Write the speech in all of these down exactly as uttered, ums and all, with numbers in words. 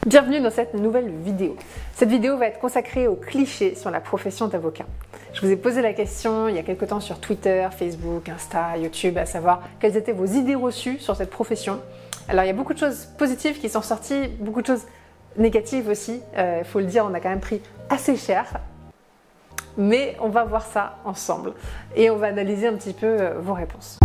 Bienvenue dans cette nouvelle vidéo. Cette vidéo va être consacrée aux clichés sur la profession d'avocat. Je vous ai posé la question il y a quelque temps sur Twitter, Facebook, Insta, YouTube, à savoir quelles étaient vos idées reçues sur cette profession. Alors il y a beaucoup de choses positives qui sont sorties, beaucoup de choses négatives aussi. Il euh, faut le dire, on a quand même pris assez cher. Mais on va voir ça ensemble et on va analyser un petit peu euh, vos réponses.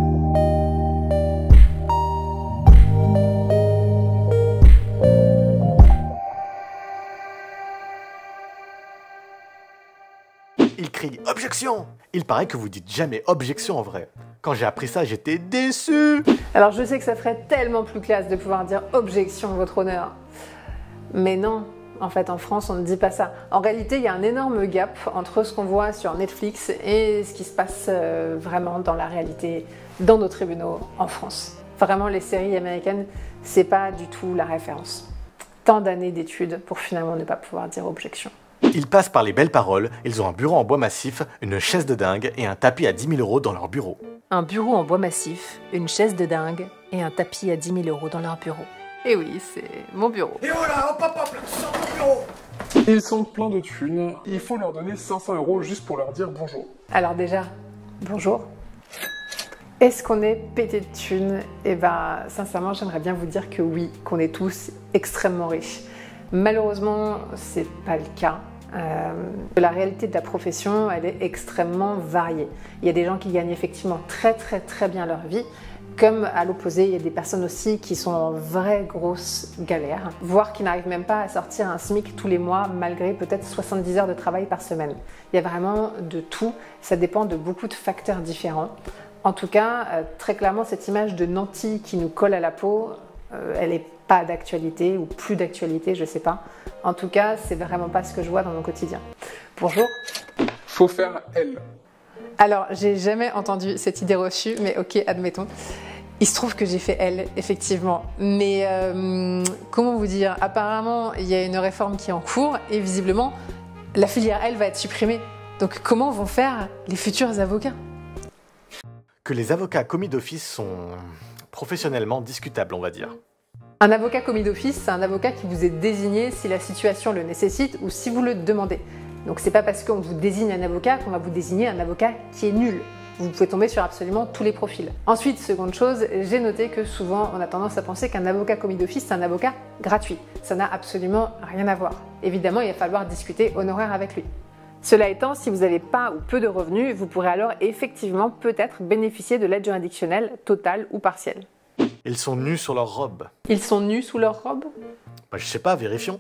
Il crie « Objection !» Il paraît que vous dites jamais « Objection » en vrai. Quand j'ai appris ça, j'étais déçu. Alors je sais que ça ferait tellement plus classe de pouvoir dire « Objection, votre honneur ». Mais non, en fait en France on ne dit pas ça. En réalité il y a un énorme gap entre ce qu'on voit sur Netflix et ce qui se passe euh, vraiment dans la réalité, dans nos tribunaux en France. Vraiment les séries américaines, c'est pas du tout la référence. Tant d'années d'études pour finalement ne pas pouvoir dire « Objection ». Ils passent par les belles paroles, ils ont un bureau en bois massif, une chaise de dingue et un tapis à dix mille euros dans leur bureau. Un bureau en bois massif, une chaise de dingue et un tapis à dix mille euros dans leur bureau. Et oui, c'est mon bureau. Et voilà, hop hop hop, là, tu sors mon bureau. Ils sont pleins de thunes, il faut leur donner cinq cents euros juste pour leur dire bonjour. Alors déjà, bonjour. Est-ce qu'on est pété de thunes? Eh ben, sincèrement, j'aimerais bien vous dire que oui, qu'on est tous extrêmement riches. Malheureusement, c'est pas le cas. Euh, la réalité de la profession, elle est extrêmement variée. Il y a des gens qui gagnent effectivement très très très bien leur vie, comme à l'opposé, il y a des personnes aussi qui sont en vraie grosse galère, voire qui n'arrivent même pas à sortir un SMIC tous les mois, malgré peut-être soixante-dix heures de travail par semaine. Il y a vraiment de tout, ça dépend de beaucoup de facteurs différents. En tout cas, euh, très clairement, cette image de nanti qui nous colle à la peau, euh, elle est pas d'actualité ou plus d'actualité, je sais pas. En tout cas, c'est vraiment pas ce que je vois dans mon quotidien. Bonjour. Faut faire L. Alors, j'ai jamais entendu cette idée reçue, mais ok, admettons. Il se trouve que j'ai fait L, effectivement. Mais euh, comment vous dire? Apparemment, il y a une réforme qui est en cours et visiblement, la filière L va être supprimée. Donc, comment vont faire les futurs avocats? Que les avocats commis d'office sont professionnellement discutables, on va dire. Un avocat commis d'office, c'est un avocat qui vous est désigné si la situation le nécessite ou si vous le demandez. Donc c'est pas parce qu'on vous désigne un avocat qu'on va vous désigner un avocat qui est nul. Vous pouvez tomber sur absolument tous les profils. Ensuite, seconde chose, j'ai noté que souvent on a tendance à penser qu'un avocat commis d'office, c'est un avocat gratuit. Ça n'a absolument rien à voir. Évidemment, il va falloir discuter honoraire avec lui. Cela étant, si vous n'avez pas ou peu de revenus, vous pourrez alors effectivement peut-être bénéficier de l'aide juridictionnelle totale ou partielle. Ils sont nus sur leur robe. Ils sont nus sous leur robe? Bah, je sais pas, vérifions.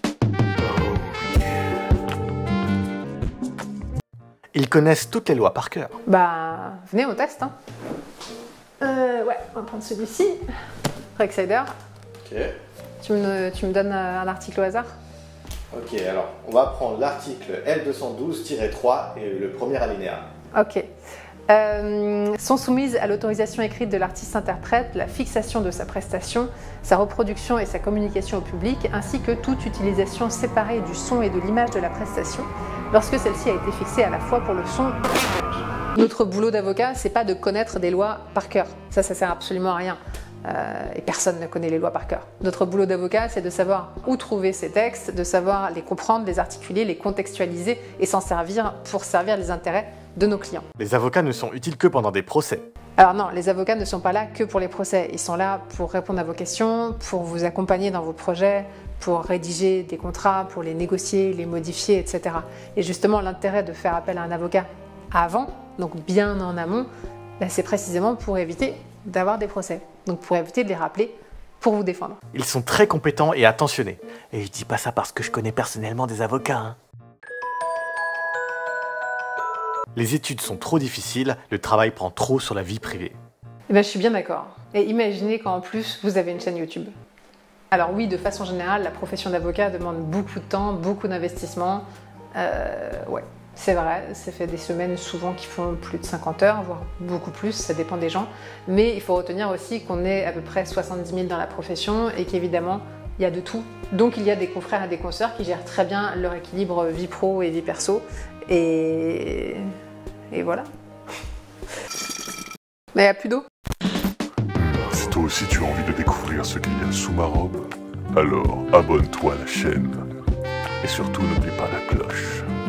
Ils connaissent toutes les lois par cœur. Bah, venez, on teste. Hein. Euh, ouais, on va prendre celui-ci. Rexsider. Ok. Tu me, tu me donnes un article au hasard? Ok, alors, on va prendre l'article L deux cent douze tiret trois et le premier alinéa. Ok. Euh, sont soumises à l'autorisation écrite de l'artiste-interprète la fixation de sa prestation, sa reproduction et sa communication au public, ainsi que toute utilisation séparée du son et de l'image de la prestation, lorsque celle-ci a été fixée à la fois pour le son et l'image. Notre boulot d'avocat, c'est pas de connaître des lois par cœur. Ça, ça sert absolument à rien. Euh, et personne ne connaît les lois par cœur. Notre boulot d'avocat, c'est de savoir où trouver ces textes, de savoir les comprendre, les articuler, les contextualiser et s'en servir pour servir les intérêts de nos clients. Les avocats ne sont utiles que pendant des procès. Alors non, les avocats ne sont pas là que pour les procès. Ils sont là pour répondre à vos questions, pour vous accompagner dans vos projets, pour rédiger des contrats, pour les négocier, les modifier, et cetera. Et justement, l'intérêt de faire appel à un avocat avant, donc bien en amont, ben c'est précisément pour éviter d'avoir des procès. Donc pour éviter de les rappeler, pour vous défendre. Ils sont très compétents et attentionnés. Et je dis pas ça parce que je connais personnellement des avocats, hein. Les études sont trop difficiles, le travail prend trop sur la vie privée. Eh ben, je suis bien d'accord. Et imaginez qu'en plus, vous avez une chaîne YouTube. Alors oui, de façon générale, la profession d'avocat demande beaucoup de temps, beaucoup d'investissement. Euh, ouais, c'est vrai, ça fait des semaines souvent qui font plus de cinquante heures, voire beaucoup plus, ça dépend des gens. Mais il faut retenir aussi qu'on est à peu près soixante-dix mille dans la profession et qu'évidemment, il y a de tout. Donc il y a des confrères et des consoeurs qui gèrent très bien leur équilibre vie pro et vie perso. Et, et voilà. Mais il n'y a plus d'eau. Si toi aussi tu as envie de découvrir ce qu'il y a sous ma robe, Alors abonne-toi à la chaîne. Et surtout n'oublie pas la cloche.